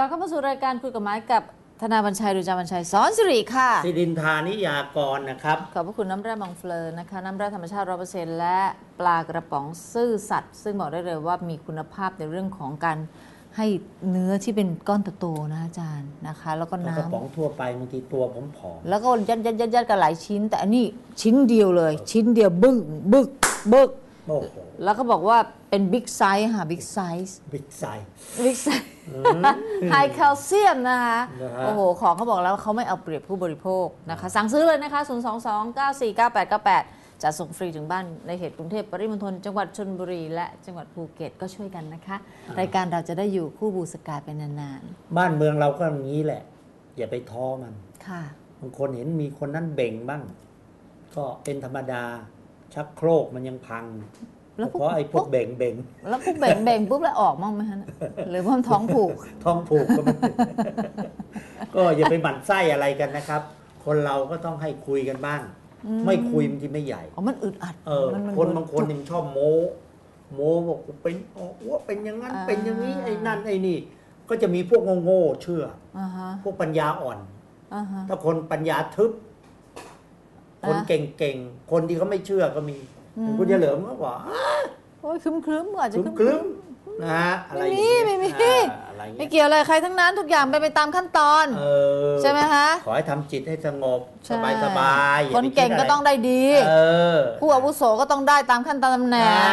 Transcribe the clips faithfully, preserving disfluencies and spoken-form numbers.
กลับเข้ามาสู่รายการคุยกับไม้กับธนาบัญชัย ดุจาบัญชัยสอนสิริค่ะสิรินทานิยากรนะครับขอบพระคุณน้ำแร่บางเฟลอนะคะน้ำแร่ธรรมชาติ ร้อยเปอร์เซ็นต์ และปลากระป๋องซื่อสัตย์ซึ่งบอกได้เลยว่ามีคุณภาพในเรื่องของการให้เนื้อที่เป็นก้อนโตๆนะอาจารย์นะคะแล้วก็น้ำกระป๋องทั่วไปบางทีตัวผอมๆแล้วก็ยัดยัดยัดยัดกันหลายชิ้นแต่อันนี้ชิ้นเดียวเลยชิ้นเดียวบึ้งบึกบึกแล้วก็บอกว่าเป็นบิ๊กไซส์ค่ะบิ๊กไซส์บิ๊กไซส์บิ๊กไซส์ไฮแคลเซียมนะคะโอ้โหของเขาบอกแล้วเขาไม่เอาเปรียบผู้บริโภคนะคะสั่งซื้อเลยนะคะศูนย์ สอง สอง เก้า สี่ เก้า แปด เก้า แปดจะส่งฟรีถึงบ้านในเขตกรุงเทพปริมณฑลจังหวัดชลบุรีและจังหวัดภูเก็ตก็ช่วยกันนะคะรายการเราจะได้อยู่คู่บูสกายเป็นนานๆบ้านเมืองเราก็อย่างนี้แหละอย่าไปท้อมันค่ะบางคนเห็นมีคนนั้นเบ่งบ้างก็เป็นธรรมดาชักโครกมันยังพังเพราะไอ้พวกเบ่งเบ่งแล้วพวกเบ่งเบ่งปุ๊บแล้วออกมั้งไหมฮะหรือว่าท้องผูกท้องผูกก็ไม่ก็อย่าไปหมั่นไส้อะไรกันนะครับคนเราก็ต้องให้คุยกันบ้างไม่คุยมันที่ไม่ใหญ่อ๋อมันอึดอัดเออคนบางคนยังชอบโม้โม้บอกเป็นอ๋อเป็นอย่างนั้นเป็นอย่างนี้ไอ้นั่นไอ้นี่ก็จะมีพวกโง่ๆเชื่อพวกปัญญาอ่อนถ้าคนปัญญาทึบคนเก่งๆคนที่เขาไม่เชื่อก็มีคุณจะเหลิมก็บอกโอ้ยคลึ้มๆอาจจะคลึ้มๆนะฮะอะไรอย่างเงี้ยไม่มีไม่เกี่ยวอะไรใครทั้งนั้นทุกอย่างไปไปตามขั้นตอนใช่ไหมคะขอให้ทำจิตให้สงบสบายๆคนเก่งก็ต้องได้ดีผู้อาวุโสก็ต้องได้ตามขั้นตอนตำแหน่ง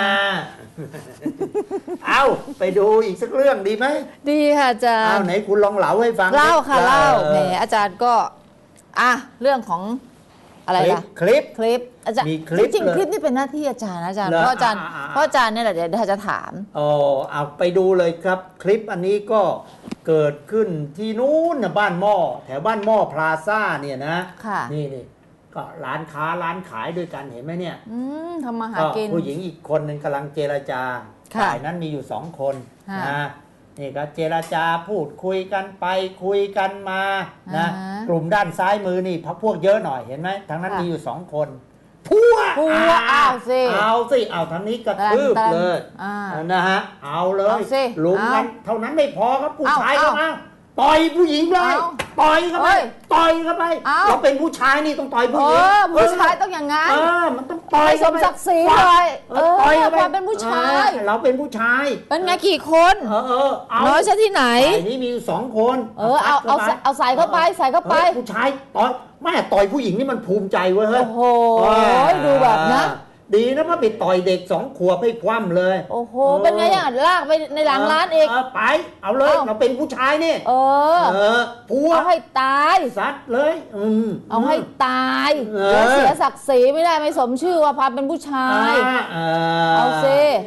เอาไปดูอีกสักเรื่องดีไหมดีค่ะอาจารย์เอาไหนคุณลองเล่าให้ฟังเล่าค่ะเล่าแหมอาจารย์ก็อ่ะเรื่องของอะไรล่ะคลิปคลิปอาจารย์จริงๆคลิปนี่เป็นหน้าที่อาจารย์อาจารย์เพราะอาจารย์เพราะอาจารย์เนี่ยแหละเดี๋ยวจะถามอ๋อเอาไปดูเลยครับคลิปอันนี้ก็เกิดขึ้นที่นู้นนะบ้านหม้อแถวบ้านหม้อพลาซ่าเนี่ยนะนี่นี่ก็ร้านค้าร้านขายด้วยกันเห็นไหมเนี่ยทำมาหากินผู้หญิงอีกคนหนึ่งกำลังเจรจาฝ่ายนั้นมีอยู่สองคนนะนี่ก็เจรจาพูดคุยกันไปคุยกันมานะกลุ่มด้านซ้ายมือนี่พักพวกเยอะหน่อยเห็นไหมทางนั้นมีอยู่สองคนพวกพวกเอาสิเอาสิเอาทางนี้กระทืบเลยนะฮะเอาเลยลุมกันเท่านั้นไม่พอครับผู้ชายก็มาต่อยผู้หญิงเลยต่อยเข้าไปต่อยเข้าไปเราเป็นผู้ชายนี่ต้องต่อยผู้หญิงผู้ชายต้องอย่างงั้นเออมันต้องต่อยสมศักดิ์ศรีเลยต่อยเข้าไปเป็นผู้ชายเราเป็นผู้ชายเป็นไงกี่คนเออเออน้อยใช่ที่ไหนนี่มีสองคนเออเอาเอาเอาใส่เข้าไปใส่เข้าไปผู้ชายต่อยแม่ต่อยผู้หญิงนี่มันภูมิใจเว้ยเฮ้ยโอ้โหดูแบบนะดีนะพ่อไปต่อยเด็กสองขวบให้คว่ำเลยโอ้โหเป็นไงอย่างลากไปในหลังร้านอีกไปเอาเลยเราเป็นผู้ชายนี่เออผัวเอาให้ตายซัดเลยเอาให้ตายเสียศักดิ์ศรีไม่ได้ไม่สมชื่อว่าพาเป็นผู้ชายเอาเซ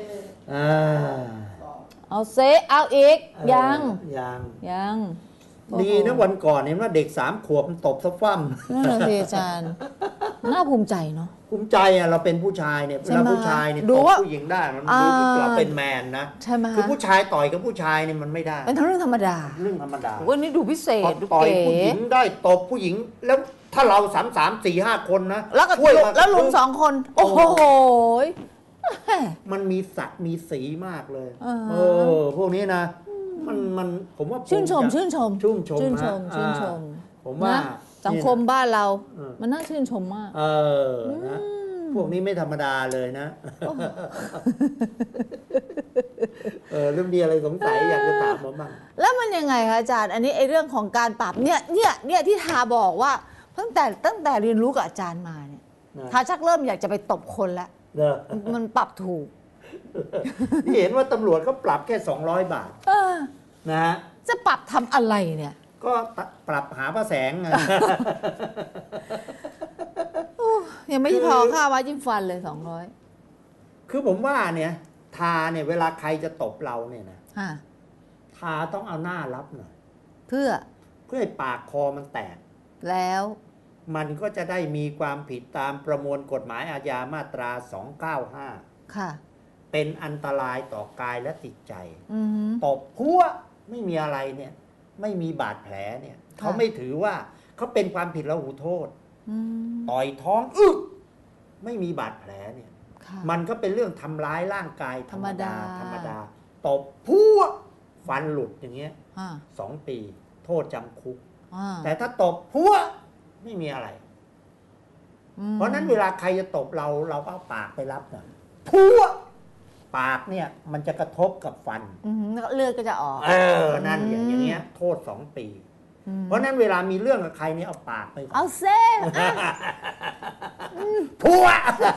เอาเซเอาอีกยังยังยังดีนะวันก่อนเห็นว่าเด็กสามขวบมันตบซะฟั่มนั่นแหละสิอาจารย์น่าภูมิใจเนาะภูมิใจอ่ะเราเป็นผู้ชายเนี่ยเวลาผู้ชายเนี่ยตบผู้หญิงได้มันดูเราเป็นแมนนะใช่ไหมคือผู้ชายต่อยกับผู้ชายเนี่ยมันไม่ได้เป็นเรื่องธรรมดาเรื่องธรรมดาวันนี้ดูพิเศษดูเก๋ต่อยผู้หญิงได้ตบผู้หญิงแล้วถ้าเราสามสามสี่ห้าคนนะแล้วก็แล้วลุงสองคนโอ้โหมันมีสัตว์มีสีมากเลยเออพวกนี้นะมันมันผมว่าชื่นชมชื่นชมชื่นชมชื่นชมชื่นชมผมว่าสังคมบ้านเรามันน่าชื่นชมมากเออนะพวกนี้ไม่ธรรมดาเลยนะเออเรื่องมีอะไรสงสัยอยากจะถามผมบ้างแล้วมันยังไงคะอาจารย์อันนี้ไอ้เรื่องของการปรับเนี่ยเนี่ยเนี่ยที่ทาบอกว่าตั้งแต่ตั้งแต่เรียนรู้กับอาจารย์มาเนี่ยทาชักเริ่มอยากจะไปตบคนแล้วมันปรับถูกที่เห็นว่าตำรวจก็ปรับแค่สองร้อยบาทนะฮะจะปรับทำอะไรเนี่ยก็ปรับหาพระแสงยังไม่พอค่าไว้จิ้มฟันเลยสองร้อยคือผมว่าเนี่ยทาเนี่ยเวลาใครจะตบเราเนี่ยนะทาต้องเอาหน้ารับหน่อยเพื่อเพื่อให้ปากคอมันแตกแล้วมันก็จะได้มีความผิดตามประมวลกฎหมายอาญามาตราสองเก้าห้าค่ะเป็นอันตรายต่อกายและจิตใจตบหัวไม่มีอะไรเนี่ยไม่มีบาดแผลเนี่ยเขาไม่ถือว่าเขาเป็นความผิดละหูโทษต่อยท้องอึไม่มีบาดแผลเนี่ยมันก็เป็นเรื่องทำร้ายร่างกายธรรมดาธรรมดาตบหัวฟันหลุดอย่างเงี้ยอ่าสองปี โทษจำคุกอ่าแต่ถ้าตบพัวไม่มีอะไรอืมเพราะนั้นเวลาใครจะตบเราเราก็เอาปากไปรับนะพัวปากเนี่ยมันจะกระทบกับฟันอืมแล้วเลือดก็จะออกเออนั่นอย่างอย่างเงี้ยโทษสองปีอืมเพราะนั้นเวลามีเรื่องกับใครเนี่ยเอาปากไปเอาเซ่อ่ะพัว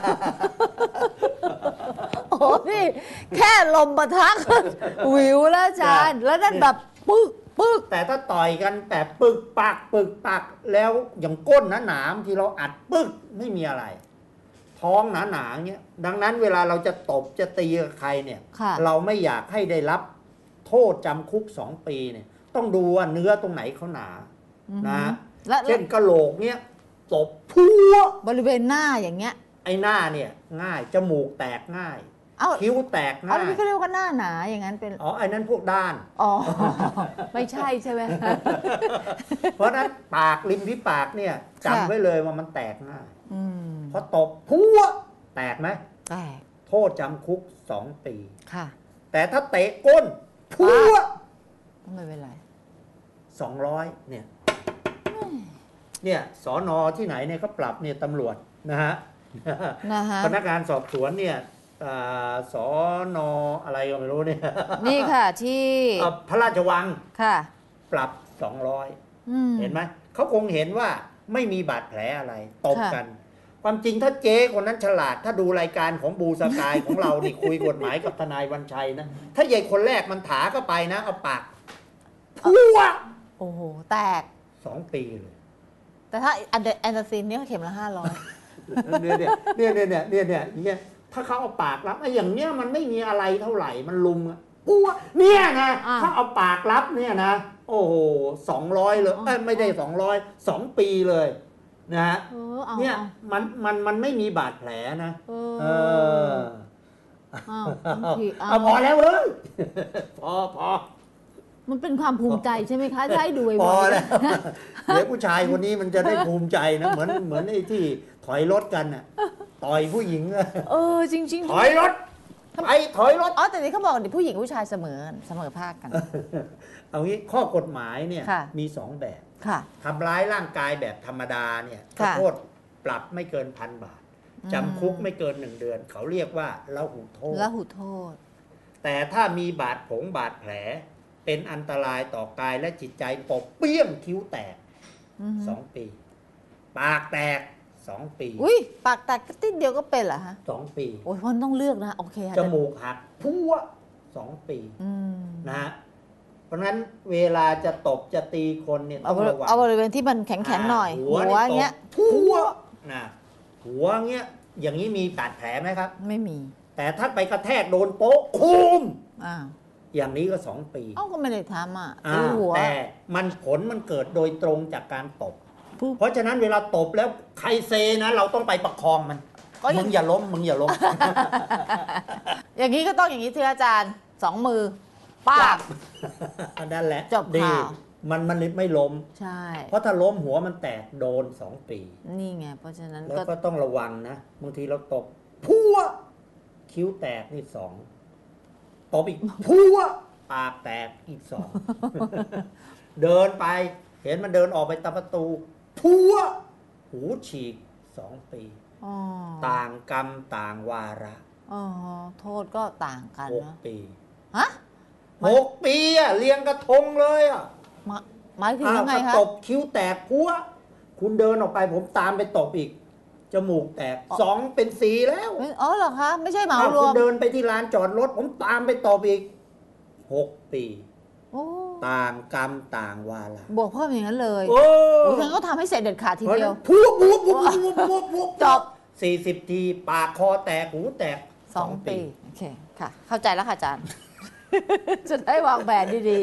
โอ้โหนี่แค่ลมปะทะก็วิวแล้วอาจารย์แล้วนั่นแบบปึ๊กปึ๊กแต่ถ้าต่อยกันแต่ปึกปักปึกปักแล้วอย่างก้นหนาหนามที่เราอัดปึกไม่มีอะไร ท้องหนาหนาเงี้ยดังนั้นเวลาเราจะตบจะตีกับใครเนี่ยค่ะเราไม่อยากให้ได้รับโทษจำคุกสองปีเนี่ยต้องดูว่าเนื้อตรงไหนเขาหนาอือฮึนะและและเช่นกะโหลกเนี่ยตบพัวบริเวณหน้าอย่างเงี้ยไอ้หน้าเนี่ยง่ายจมูกแตกง่ายเอ้าคิ้วแตกเอาง่ายที่เขาเรียกว่าหน้าหนาอย่างนั้นเป็นอ๋อไอ้นั้นพวกด้านอ๋อ ไม่ใช่ใช่ไหมเพราะนั้นปากริมที่ปากเนี่ยจำไว้เลยว่ามันแตกง่ายอืมพอตบพัวแตกไหมแตกโทษจำคุกสองปีค่ะแต่ถ้าเตะก้นพัวก็ไม่เป็นไรสองร้อยเนี่ยเนี่ยสอนอที่ไหนเนี่ยเขาปรับเนี่ยตำรวจนะฮะนะฮะพนักงานสอบสวนเนี่ยอ่าสอนออะไรก็ไม่รู้เนี่ยนี่ค่ะที่เอ่อพระราชวังค่ะปรับสองร้อยอืมเห็นไหมเขาคงเห็นว่าไม่มีบาดแผลอะไรตบค่ะกัน ความจริงถ้าเจ๊คนนั้นฉลาด ถ้าดูรายการของบูสกาย ของเรานี่คุยกฎหมายกับทนายวันชัยนะ ถ้าใหญ่คนแรกมันถาเข้าไปนะ เอาปากพัวโอ้โห แตกสองปีเลยแต่ถ้าอันเดอร์แอนเดอร์ซินเนี่ยเข็มละห้าร้อยเนี่ยเนี่ยเนี่ยเนี่ยเนี่ยเนี่ยเนี่ยอย่างเงี้ยถ้าเขาเอาปากรับไอ้อย่างเนี้ยมันไม่มีอะไรเท่าไหร่มันลุมอะปัวเนี่ยนะอ่าถ้าเอาปากรับเนี่ยนะ โอ้โหสองร้อยเลยเอ้ยไม่ได้สองร้อยสองปีเลยนะฮะเออเอาเนี่ยเอามันมันมันไม่มีบาดแผลนะเอเอออเอาบางทีเอาเอาพอแล้วเว้ยพอพอมันเป็นความภูมิใจใช่ไหมคะถ้าให้ดูพบ่ออยแล้วเดี๋ยวผู้ชายคนนี้มันจะได้ภูมิใจนะเหมือนเหมือนไอ้ที่ถอยรถกันน่ะต่อยผู้หญิงอะๆเออจริงๆถอยรถไปถอยรถอ๋อแต่นี่เขาบอกดิผู้หญิงผู้ชายเสมอเสมอภาคกันเอางี้ข้อกฎหมายเนี่ยค่ะมีสองแบบค่ะทำร้ายร่างกายแบบธรรมดาเนี่ยค่ะโทษปรับไม่เกินพันบาทอืมจำคุกไม่เกินหนึ่งเดือน เขาเรียกว่าละหุโทษแล้วหูโทษแต่ถ้ามีบาดผงบาดแผล เป็นอันตรายต่อกายและจิตใจปกเปี้ยงคิ้วแตกอือฮึสองปี ปากแตกสองปีอุ้ยปากแตกติดเดียวก็เป็นเหรอฮะสองปีโอ้ยมันต้องเลือกนะ โอเคค่ะจมูกหักพัวสองปีอืมนะฮะเพราะฉะนั้นเวลาจะตบจะตีคนเนี่ยเอาต้องระวังเอาบริเวณที่มันแข็งๆหน่อย หัวนี่อย่างเงี้ยตบพัวนะหัวเงี้ยอย่างนี้มีบาดแผลไหมครับไม่มีแต่ถ้าไปกระแทกโดนโป๊ะคุมอ้าวอย่างนี้ก็สองปีเอ้าก็ไม่ได้ทำอ่ะอ่าตีหัวแต่มันผลมันเกิดโดยตรงจากการตบปุ๊บเพราะฉะนั้นเวลาตบแล้วใครเซนะเราต้องไปประคองมันก็ยังมึงอย่าล้มมึงอย่าล้มอย่างนี้ก็ต้องอย่างนี้ที่อาจารย์สองมือป้าบอันนั้นแหละจบดีข่าวมันมันไม่ล้มใช่เพราะถ้าล้มหัวมันแตกโดนสองปีนี่ไง เพราะฉะนั้นแล้วก็ก็ต้องระวังนะบางทีเราตบพัวคิ้วแตกนี่สองตบอีกพัวปากแตกอีกสอง เดินไป เห็นมันเดินออกไปตามประตูพัวหูฉีกสองปีอ๋อต่างกรรมต่างวาระอ๋อโทษก็ต่างกันหกเนอะปีฮะหกปีอะเรียงกระทงเลยอะหมายหมายถึงอ้าวยังไงถ้าคะตบคิ้วแตกพัวคุณเดินออกไปผมตามไปตบอีก จมูกแตกสองเป็นสีแล้วเอ้ยอ๋อเหรอคะ ไม่ใช่เหมาอ้าวรคุวณมเดินไปที่ลานจอดรถ ผมตามไปตบอีกหกปีโอ้ต่างกรรมต่างวาระบวกเพิ่มอย่างนั้นเลยโอ้โอ้ยงั้นก็ทำให้เสร็จเด็ดขาดทีเพราะเดีฉะยวนั้นพัวพัวพัวพัวพัวพัวจบสี่สิบทีปากคอแตกหูแตกสองปี โอเค ค่ะ เข้าใจแล้วค่ะอาจารย์ จะได้วางแผนดี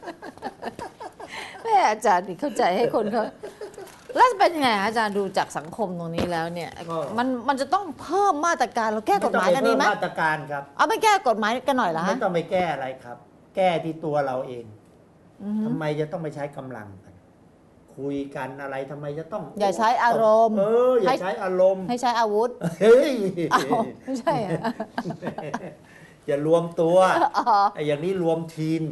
ๆแม่อาจารย์นี่เข้าใจให้คนเขาแล้วเป็นยังไงคะอาจารย์ดูจากสังคมตรงนี้แล้วเนี่ย มันมันจะต้องเพิ่มมาตรการเราแก้กฎหมายกันดีไหมไต้องปเพิ่มาตรการครับเอาไม่แก้กฎหมายกันหน่อยเหรอไม่ฮะต้องไปแก้อะไรครับ แก้ที่ตัวเราเองอือฮึทำไมจะต้องไปใช้กำลังกัน คุยกันอะไรทำไมจะต้องอย่าใช้อารมณ์เอออย่าให้ใช้อารมณ์ให้ใช้อาวุธเฮ้ยอ้าวไม่ใช่เหรอออย่ารวมตัวไอ้อย่างนี้รวมทีม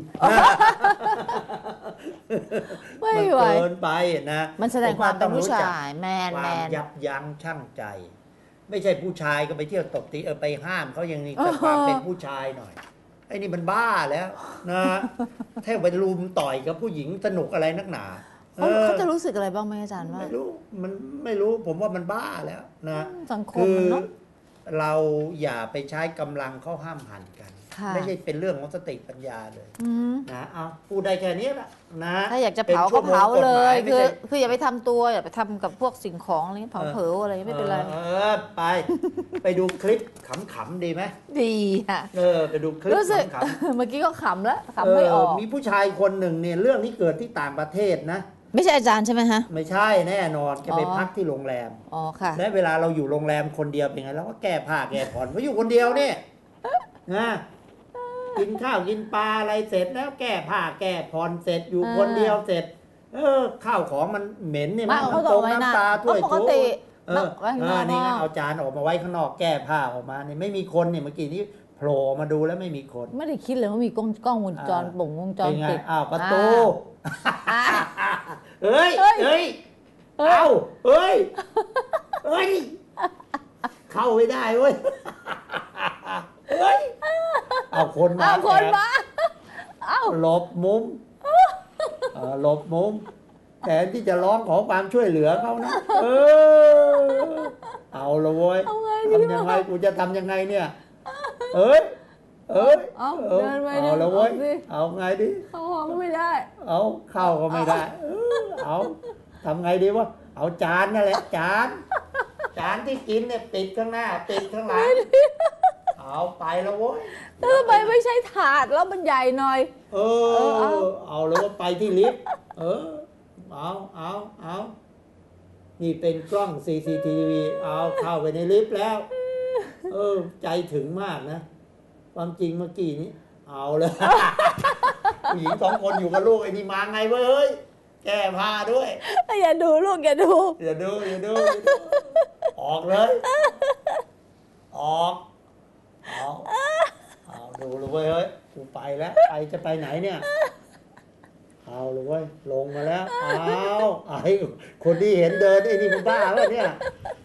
ไม่มันไหวเกินไปนะมันแสดงความเป็นผู้ชายแมนคแมวามนยับยั้งชั่งใจ ไม่ใช่ผู้ชายก็ไปเที่ยวตบตีเออไปห้ามเขาอย่างนี้แต่ความเป็นผู้ชายหน่อยไอ้นี่มันบ้าแล้วนะแท้ไปลุมต่อยกับผู้หญิงสนุกอะไรนักหนาเขาเขาจะรู้สึกอะไรบ้างไหมอาจารย์ว่าไม่รู้มันไม่รู้ผมว่ามันบ้าแล้วนะสังคมคือเนาะเราอย่าไปใช้กำลังเข้าห้ามหันกันค่ะไม่ใช่เป็นเรื่องของสติปัญญาเลยอืมนะเอาพูดได้แค่นี้ละนะถ้าอยากจะป็นเผาชั่ก็วโมงเผาเลยกฎหมคือไม่ใช่คืออย่าไปทำตัวอย่าไปทำกับพวกสิ่งของอะไรเงี้ยเผาเผลออะไรไม่เป็นไรเออไป ไปดูคลิปขำๆดีไหมดีอ่ะเออไปดูคลิปรู้สึกขำเมื่อกี้ก็ขำแล้วๆขำไม่ออกเมีผู้ชายคนหนึ่งเนี่ยเรื่องที่เกิดที่ต่างประเทศนะไม่ใช่อาจารย์ใช่ไหมฮะไม่ใช่แน่นอนแกไปอ๋อพักที่โรงแรมอ๋อค่ะและเวลาเราอยู่โรงแรมคนเดียวเป็นไงเราก็แก้ผ้าแก้ผ่อนเพราะอยู่คนเดียวเนี่ยนะกินข้าวกินปลาอะไรเสร็จแล้วแก้ผ้าแก้ผ่อนเสร็จอยู่อ่าคนเดียวเสร็จ เออข้าวของมันเหม็นเนี่ยไม่มันเขาน้ำต้ตองรงไว้นะน้ำปลาถ้วยเพราะปกติเออไว้ข้างเอนอกอนี่ไงเอาจานออกมาไว้ข้างนอกแก้ผ้าออกมาเนี่ยไม่มีคนเนี่ยเมื่อกี้นี้โผล่มาดูแล้วไม่มีคนไม่ได้คิดเลยว่ามีกล้องกล้องวงจรอ่าปุ่งวงจรเป็นไงปิดอ้าวประตูอ่าเฮ้ยเฮ้ยเฮ้ยเฮ้ยเอาเฮ้ยเฮ้ยเข้าไม่ได้เว้ยเฮ้ยเอาคนมาอ้าวคนแอบมาเอ้าหลบมุมเออหลบมุมแทนที่จะร้องขอความช่วยเหลือเขานะเออเอาละเว้ยเอาไงดีทำยังไงกูจะทำยังไงเนี่ยเอ้ยเอ้ยเอาเออเดินไปเอาละเว้ยเอาสิเอาไงดิเข้าห้องก็ไม่ได้เอาเข้าก็ไม่ได้เออเอาทำไงดีวะเอาจานนั่นแหละจานจานที่กินเนี่ยปิดข้างหน้าปิดข้างหลังเอาไปแล้วเว้ยแล้วทำไมไม่ใช่ถาดแล้วมันใหญ่หน่อยเอเอออเอาเอาแล้วว่าไปที่ลิฟต์เออเอาเอาเอานี่เป็นกล้อง ซี ซี ที วี เอาเข้าไปในลิฟต์แล้ว เออ ใจถึงมากนะ ความจริงเมื่อกี้นี้ เอาเลย ผู้หญิงสองคนอยู่กับลูกไอ้นี่มาไงเว้ย แก้ผ้าด้วยอย่าดูลูกอย่าดูอย่าดูอย่าดูอย่าดูออกเลย ออกเอาเอาดูเลยเว้ยเฮ้ยกูไปแล้วไปจะไปไหนเนี่ย เอาเลยเว้ยลงมาแล้วเอาไอ้คนที่เห็นเดินไอ้นี่มันบ้าวะเนี่ย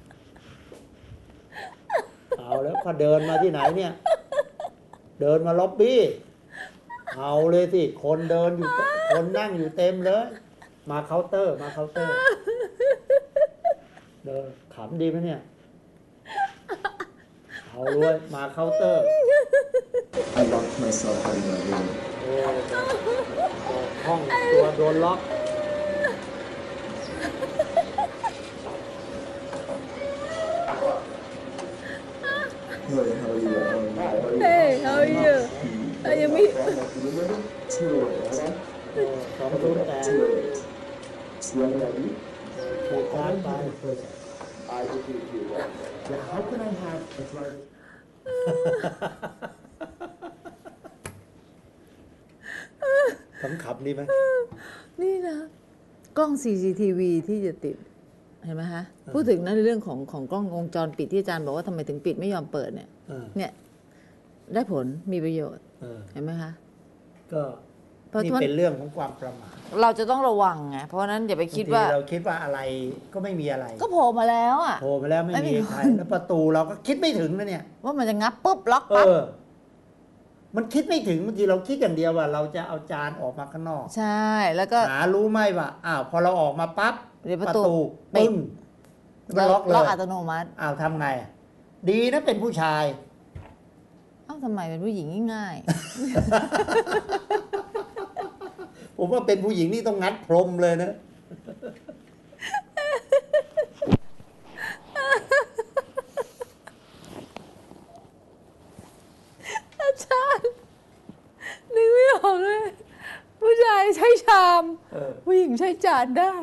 เอาแล้วพอเดินมาที่ไหนเนี่ย เดินมาล็อบบี้เอาเลยสิคนเดินอยู่คนนั่งอยู่เต็มเลย มาเคาน์เตอร์มาเคาน์เตอร์เดินขำดีไหมเนี่ยเอาเลยมาเคาน์เตอร์ I locked myself in the room. โอ้ห้องตัวโดนล็อก Hey, how are you? Um, how are you? Hey, how are you? Are you me? Remember? Two hours. สองทุ่มแต่ Two hours. When are you? ถูกการไป I agree with you. But how can I have a driver? ขำๆดีไหมนี่นะ กล้อง ซี ซี ที วี ที่จะติด เห็นไหมฮะ พูดถึงนะในเรื่องของของกล้องวงจรปิดที่อาจารย์บอกว่าทำไมถึงปิดไม่ยอมเปิดเนี่ยเออเนี่ย ได้ผลมีประโยชน์เออเห็นไหมคะก็เพราะนี่มันเป็นเรื่องของความประมาทเราจะต้องระวังไง เพราะฉะนั้นอย่าไปคิดว่าบงทีเราคิดว่าอะไรก็ไม่มีอะไรก็โผล่มาแล้วอ่ะโทรมาแล้วไม่ไม่มีมีใครแล้วประตูเราก็คิดไม่ถึงนะเนี่ยว่ามันจะงับปุ๊บล็อกเอปั๊บอ มันคิดไม่ถึงบางทีเราคิดอย่างเดียวว่า เราจะเอาจานออกมาข้างนอกใช่ แล้วก็หารู้ไหมว่าอ้าวพอเราออกมาปั๊บเดี๋ยวประตูปึ้งมันล็อกเลล็อกยอัตโนมัติอ้าวทำไงอ่ะดีนะเป็นผู้ชายเอ้าทำไมเป็นผู้หญิงง่ายผมว่าเป็นผู้หญิงนี่ต้องงัดพรมเลยนะอาจารย์นึกไม่ออกเลย ผู้ชายใช้ชามเออผู้หญิงใช้จานได้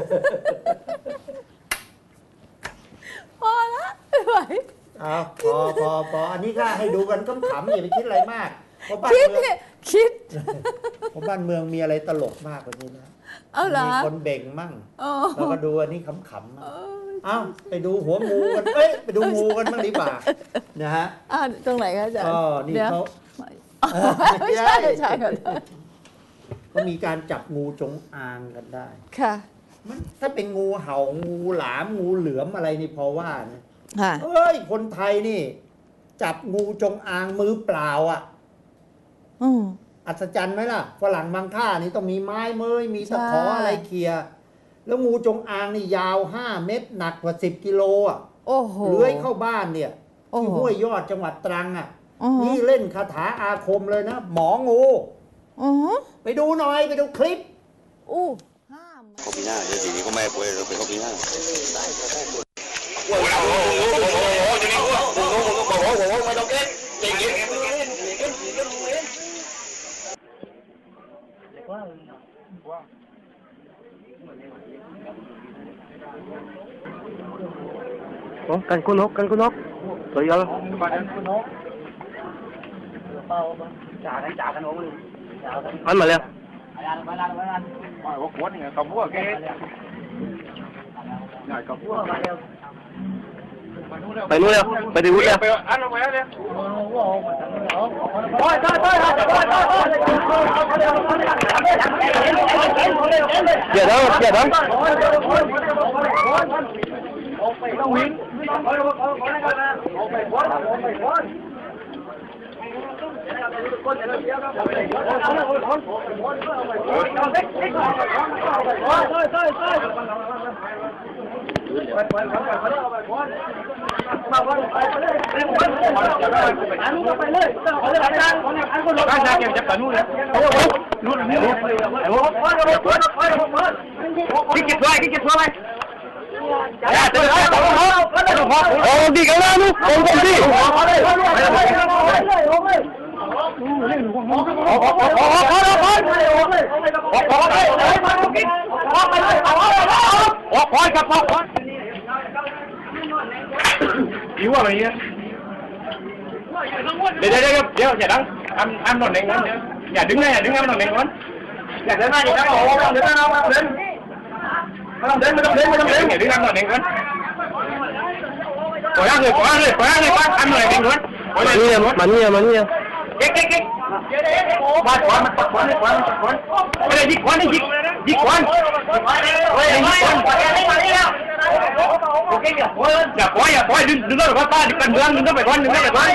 พอละไม่ไหวเอาพอพอพออันนี้ก็ให้ดูกันก็ขำๆอย่าไปคิดอะไรมากเพราะบ้านคิดเมืองเนี่ยคิดเพราะบ้านเมืองมีอะไรตลกมากกว่านี้นะเอาเหรอมีคนเบ่งมั่งโอ้แล้วก็ดูอันนี้ขำๆมั่งเอ้าไปดูหัวงูกันเอ้ยไปดูงูกันบ้างดีกว่านะฮะอ่าตรงไหนคะอาจารย์ก็นี่ดี๋ยวเขาไม่ใช่ใช่ค่ะก็มีการจับงูจงอางกันได้ค่ะมันถ้าเป็นงูเห่างูหลามงูเหลือมอะไรนี่พอว่านะค่ะเอ้ยคนไทยนี่ จับงูจงอางมือเปล่าอ่ะอืมอัศจรรย์ไหมล่ะฝรั่งบางท่านี่ต้องมีไม้เมยมีตะขอใช่อะไรเคลียร์แล้วงูจงอางนี่ยาวห้าเมตรหนักกว่าสิบกิโลอ่ะโอ้โหเลื้อยเข้าบ้านเนี่ยโอ้โหที่ห้วยยอดจังหวัดตรังอ่ะอือฮะนี่เล่นคาถาอาคมเลยนะ หมองูอือฮะไปดูหน่อยไปดูคลิปอู้ห้าม Copina, yo te digo, me puede, lo que copina. Ủa, cần cô nốt, cần cô nốt. Rồi vô. Anh mà lên. Phải nuôi không? Phải đi nuôi không? Dạ đó, dạ đó. Cái kịp thôi, cái kịp thôi. Ồ, đi cái nào luôn, ồ, con đi. Yếu à mày nhá. Để đây đây, đeo chả đắng. Ăn ăn ngon này ngon. Nhà đứng đây, nhà đứng ăn ngon này ngon. Nhà đứng đây, nhà đứng ồ, đứng đây đâu, đứng. Không đến, không đến, không đến, nhà đứng ăn ngon này ngon. Có ăn rồi, có ăn rồi, có ăn rồi, có ăn rồi này ngon. Bắn nhiều, bắn nhiều, bắn nhiều. Cái cái cái. Ba quán, bắt quán, quán, quán. Đây là giết quán đi, giết, giết quán. Đây là giết quán. Dạ quán, dạ quán, đừng đừng có ta, đừng cần đừng, đừng có phải quán, đừng có phải quán.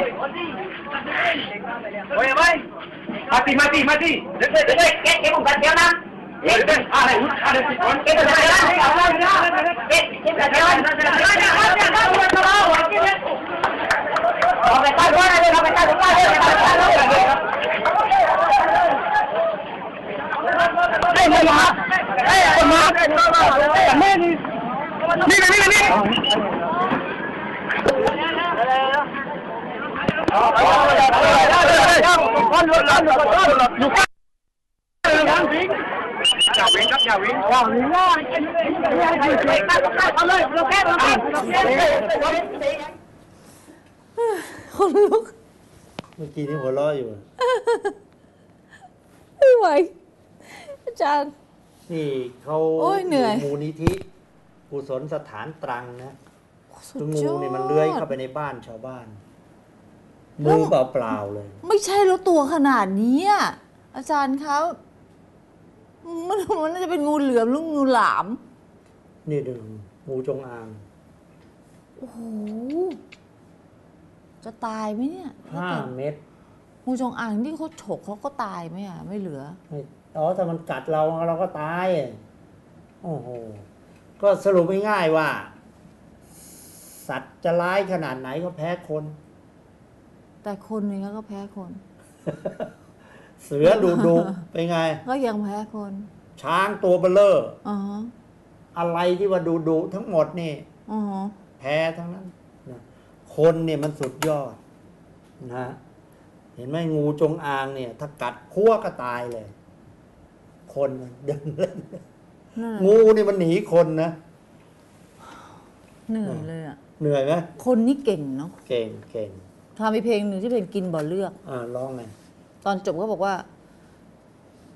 Ôi em ơi. Mati, mati, mati. Đứng đây, đứng đây, cái cái vùng cạnh kéo năm. Đây, đây, à này, à đây, quán. Cái này là cái cái cái kéo anh. Nó phải tay quán này, nó phải tay đúng tay đây, nó phải tay đúng tay. Đây mà mà. Đây mà. Cảm ơn đi. Đi đi đi đi. Con lượn lượn lượn con lượn lượn. Chào Vĩnh, các chào Vĩnh. Chào Vĩnh ơi. Con ơi, nó két nó két. คนลุกเมื่อกี้นี่หัวเราะอยู่ไม่ไหวอาจารย์นี่เขาโอ้ยเหนื่อยมูลนิธิกุศลสถานตรังนะสุดคือยองูดเนี่ยมันเลื้อยเข้าไปในบ้านชาวบ้านมือเปล่าๆเลยไม่ใช่แล้วตัวขนาดนี้อะอาจารย์เขามันมันน่าจะเป็นงูเหลือมหรืองูหลามนี่ดูงูจงอางโอ้โหจะตายไหมเนี่ยห้าเมตรงูจงอางที่เขาฉกเขาก็ตายไหมอ่ะไม่เหลือไม่อ๋อถ้ามันกัดเราเราก็ตายโอ้โหก็สรุปง่ายๆว่า สัตว์จะร้ายขนาดไหนก็แพ้คนแต่คนเนี้ก็แพ้คนเสือดุดุเป็นไงก็ยังแพ้คนช้างตัวเบลเลอร์อ๋ออะไรที่ว่าดุดุทั้งหมดนี่อ๋อแพ้ทั้งนั้นนะคนเนี่ยมันสุดยอดนะเห็นไหมงูจงอางเนี่ย ถ้ากัดพัวก็ตายเลย คนเดินเล่นนั่นน่ะงูนี่มันหนีคนนะเหนื่อยเลยอ่ะเหนื่อยไหมคนนี่เก่งเนาะเก่งเก่งทำมีเพลงหนึ่งที่เพลงกินบ่อเลือกอ่าร้องไงตอนจบก็บอกว่า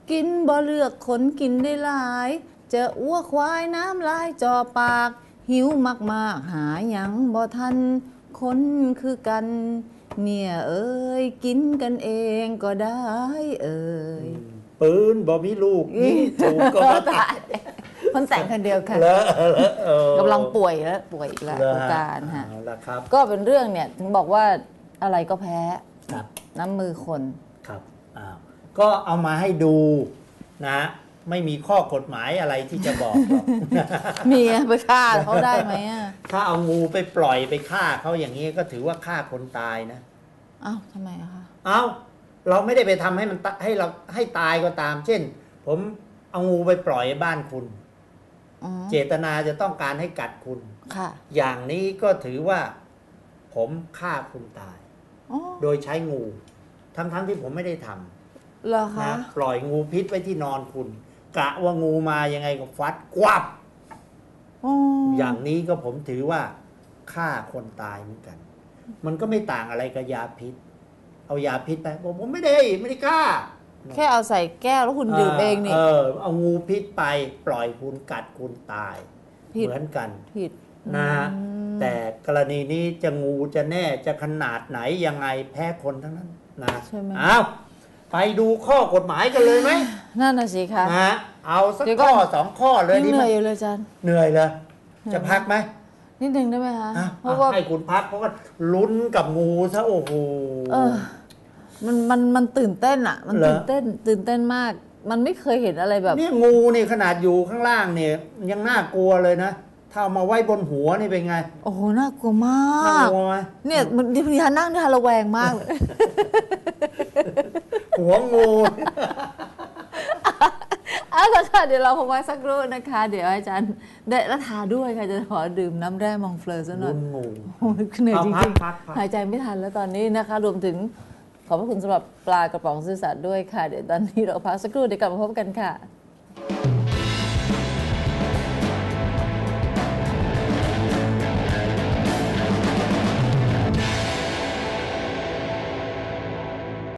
กินบ่เลือกคนกินได้หลายเจะอ้วกควายน้ำลายจอปากหิวมากๆหาหยังบ่ทันคนคือกันเนี่ยเอ้ยกินกันเองก็ได้เอ้ยปืนบ่มีลูกยิงถูกก็มาตายคนแต่งคนเดียวกันแล้วเออกำลังป่วยแล้วป่วยอีกแล้วเหรออาการฮะเอาละครับก็เป็นเรื่องเนี่ยถึงบอกว่าอะไรก็แพ้ครับน้ำมือคนครับอ้าวก็เอามาให้ดูนะ ไม่มีข้อกฎหมายอะไรที่จะบอกหรอกมีไปฆ่าเขาได้ไหมอ่ะถ้าเอางูไปปล่อยไปฆ่าเขาอย่างนี้ก็ถือว่าฆ่าคนตายนะอ้าวทำไมอะคะเอาเราไม่ได้ไปทำให้มันตให้เราให้ตายก็ตาม เช่น ผมเอางูไปปล่อยบ้านคุณอ๋อเจตนาจะต้องการให้กัดคุณค่ะอย่างนี้ก็ถือว่าผมฆ่าคุณตายอ๋อโดยใช้งู ทั้งๆที่ผมไม่ได้ทเหรอำคะนะปล่อยงูพิษไว้ที่นอนคุณ กะว่างูมายังไงก็ฟัดกวับอ๋ออย่างนี้ก็ผมถือว่าฆ่าคนตายเหมือนกัน มันก็ไม่ต่างอะไรกับยาพิษ เอายาพิษไปบอกผมไม่ได้ไม่ได้ฆ่าแค่เอาใส่แก้วแล้วคุณดื่มเองนี่เออเอางูพิษไปปล่อยคุณกัดคุณตายผิดเหมือนกันผิดนะฮะอืมแต่กรณีนี้จะงูจะแน่จะขนาดไหนยังไงแพ้คนทั้งนั้นนะใช่ไหมเอาไปดูข้อกฎหมายกันเลยไหมนั่นน่ะสิคะนะฮะเอาสักเดี๋ยวก่ข้อนอสองข้อเลยยังดีเหไหมนื่อยอยู่เลยอาจารย์เหนื่อยเลยจะพักไหมนิดนึงได้ไหมคะอ่ะเพราะว่าให้คุณพักเพราะว่าลุ้นกับงูซะโอ้โหเออ มันมันมันตื่นเต้นอ่ะ มันเหรอตื่นเต้น ตื่นเต้นมาก มันไม่เคยเห็นอะไรแบบนี่งูนี่ขนาดอยู่ข้างล่างเนี่ยยังน่ากลัวเลยนะถ้าเอามาไว้บนหัวนี่เป็นไงโอ้โห น่ากลัวมาน่าก กลัวไหมเนี่ยมันดิฉันนั่งดิฉันระแวงมากเลยหัวงูเอาละค่ะ เดี๋ยวเราพบไว้สักครู่นะคะ เดี๋ยวอาจารย์ได้รัทาด้วยค่ะ จะขอดื่มน้ำแร่มองเฟลอร์ซะหน่อยลุ้นงูโอ้ยเหนื่อยจเอาพัริกงพักพักๆ หายใจไม่ทันแล้วตอนนี้นะคะ รวมถึงขอบพระคุณสำหรับปลากระป๋องซื่อสัตย์ด้วยค่ะ เดี๋ยวตอนนี้เราพักสักครู่เดี๋ยวกลับมาพบกันค่ะ